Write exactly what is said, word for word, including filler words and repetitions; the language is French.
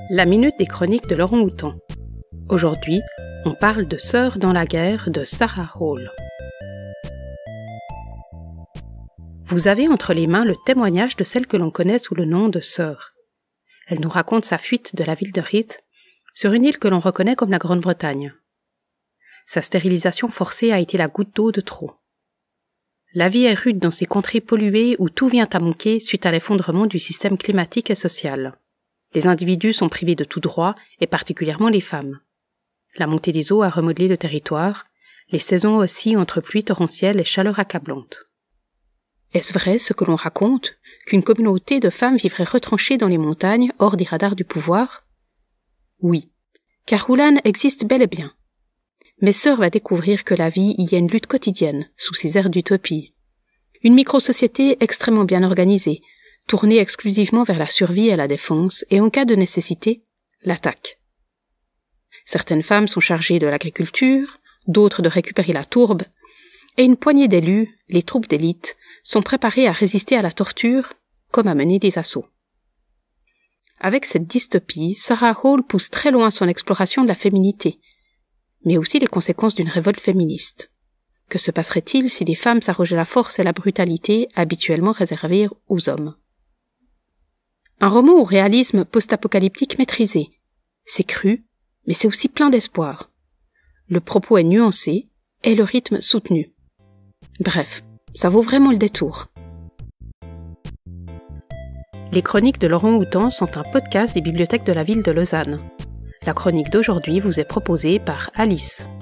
La minute des chroniques de l'orang-outan. Aujourd'hui, on parle de Sœurs dans la guerre de Sarah Hall. Vous avez entre les mains le témoignage de celle que l'on connaît sous le nom de Sœur. Elle nous raconte sa fuite de la ville de Rhyth sur une île que l'on reconnaît comme la Grande-Bretagne. Sa stérilisation forcée a été la goutte d'eau de trop. La vie est rude dans ces contrées polluées où tout vient à manquer suite à l'effondrement du système climatique et social. Les individus sont privés de tout droit, et particulièrement les femmes. La montée des eaux a remodelé le territoire, les saisons oscillent entre pluie torrentielle et chaleur accablante. Est-ce vrai ce que l'on raconte, qu'une communauté de femmes vivrait retranchée dans les montagnes, hors des radars du pouvoir? Oui, car Hulan existe bel et bien. Mais Sœur va découvrir que la vie y est une lutte quotidienne, sous ces airs d'utopie. Une micro-société extrêmement bien organisée, tournée exclusivement vers la survie et la défense, et en cas de nécessité, l'attaque. Certaines femmes sont chargées de l'agriculture, d'autres de récupérer la tourbe, et une poignée d'élus, les troupes d'élite, sont préparées à résister à la torture, comme à mener des assauts. Avec cette dystopie, Sarah Hall pousse très loin son exploration de la féminité, mais aussi les conséquences d'une révolte féministe. Que se passerait-il si des femmes s'arrogeaient la force et la brutalité habituellement réservées aux hommes? Un roman au réalisme post-apocalyptique maîtrisé. C'est cru, mais c'est aussi plein d'espoir. Le propos est nuancé et le rythme soutenu. Bref, ça vaut vraiment le détour. Les chroniques de l'orang-outan sont un podcast des bibliothèques de la ville de Lausanne. La chronique d'aujourd'hui vous est proposée par Alice.